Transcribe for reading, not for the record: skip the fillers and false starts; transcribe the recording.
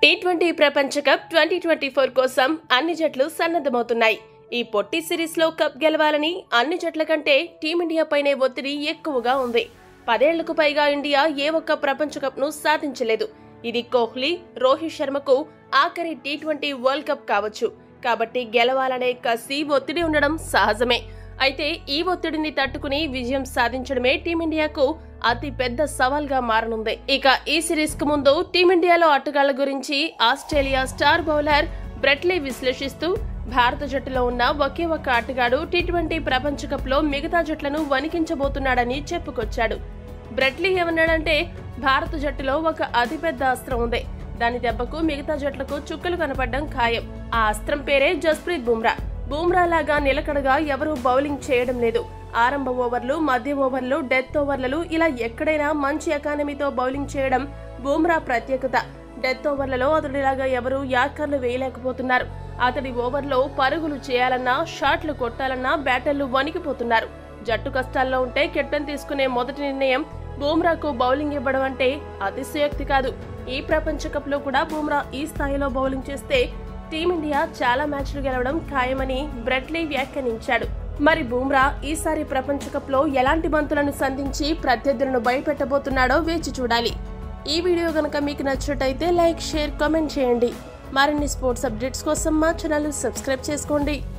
T20 ప్రపంచ cup 2024 కోసం అన్ని జట్లు సన్నద్ధమవుతున్నాయి. ఈ పొట్టి సిరీస్ లో కప్ గెలవాలని అన్ని జట్ల కంటే టీమిండియా పైనే ఒత్తిడి ఎక్కువగా ఉంది. 10 ఏళ్లకు పైగా ఇండియా ఏ ఒక్క ప్రపంచ కప్ ను సాధించలేదు. ఇది కోహ్లీ, రోహిత్ శర్మకు ఆఖరి టీ20 వరల్డ్ కప్ కావచ్చు. కాబట్టి గెలవాలనే కసి, ఒత్తిడి ఉండడం సహజమే. అయితే ఈ ఒత్తిడిని తట్టుకుని విజయం సాధించడమే టీమిండియాకు అతి పెద్ద సవాల్గా మారనుంది. ఇక ఈ సిరీస్ కు ముందు టీమిండియాలో ఆటగాళ్ల గురించి ఆస్ట్రేలియా స్టార్ బౌలర్ బ్రెట్లీ విశ్లేషిస్తూ, భారత జట్టులో ఉన్న ఒకే ఒక్క ఆటగాడు టీ20 ప్రపంచ కప్ లో మిగతా జట్లను వణికించబోతున్నాడని చెప్పుకొచ్చాడు. బ్రెట్లీ ఏమన్నాడంటే, భారత జట్టులో ఒక అతిపెద్ద అస్త్రం ఉంది. దాని దెబ్బకు మిగతా జట్లకు చుక్కలు కనపడడం ఖాయం. ఆ అస్త్రం పేరే జస్ప్రీత్ బుమ్రా. బుమ్రా లాగా నిలకడగా ఎవరూ బౌలింగ్ చేయడం లేదు. ఆరంభ ఓవర్లు, మధ్య ఓవర్లు, డెత్ ఓవర్లలో ఇలా ఎక్కడైనా మంచి ఎకానమీతో బౌలింగ్ చేయడం బుమ్రా ప్రత్యేకత. డెత్ ఓవర్లలో అతడిలాగా ఎవరూ యార్కర్లు వేయలేకపోతున్నారు. అతడి ఓవర్లో పరుగులు చేయాలన్నా, షాట్లు కొట్టాలన్నా బ్యాటర్లు వణికిపోతున్నారు. జట్టు కష్టాల్లో ఉంటే కెప్టెన్ తీసుకునే మొదటి నిర్ణయం బుమ్రాకు బౌలింగ్ ఇవ్వడం అంటే అతిశయోక్తి కాదు. ఈ ప్రపంచ కప్ లో కూడా బుమ్రా ఈ స్థాయిలో బౌలింగ్ చేస్తే టీమిండియా చాలా మ్యాచ్లు గెలవడం ఖాయమని బ్రెట్లీ వ్యాఖ్యానించాడు. మరి బుమ్రా ఈసారి ప్రపంచ కప్ లో ఎలాంటి బంతులను సంధించి ప్రత్యర్థులను భయపెట్టబోతున్నాడో వేచి చూడాలి. ఈ వీడియో గనక మీకు నచ్చినట్టయితే లైక్, షేర్, కామెంట్ చేయండి. మరిన్ని స్పోర్ట్స్ అప్డేట్స్ కోసం మా ఛానల్ సబ్స్క్రైబ్ చేసుకోండి.